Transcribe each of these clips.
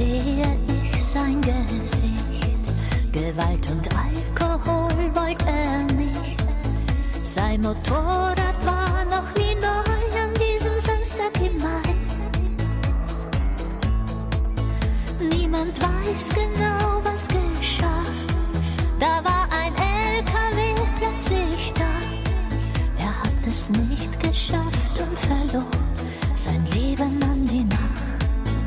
sehe ich sein Gesicht. Gewalt und Alkohol wollte er nicht. Sein Motorrad war noch wie neu an diesem Samstag im Mai. Niemand weiß genau, was geschah. Da war ein LKW plötzlich da. Er hat es nicht geschafft und verlor sein Leben an die Nacht.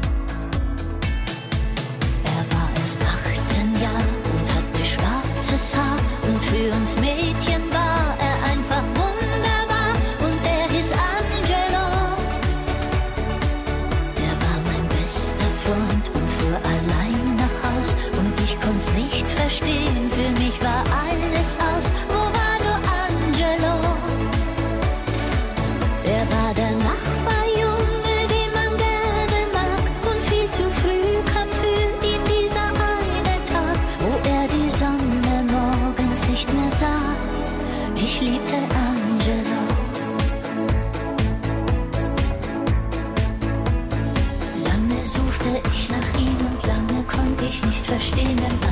Er war erst 18 Jahre und hatte schwarzes Haar. Und für uns Mädchen war er einfach wunderbar. Und er hieß Angelo. Er war mein bester Freund und fuhr allein nach Haus. Und ich konnt's nicht verstehen, für mich war alles aus. Wo war du, Angelo? Er war der Nachbarjunge, den man gerne mag. Und viel zu früh kam für ihn dieser eine Tag, wo er die Sonne morgens nicht mehr sah. Ich liebte Angelo. Lange suchte ich nach ihm und lange konnte ich nicht verstehen, denn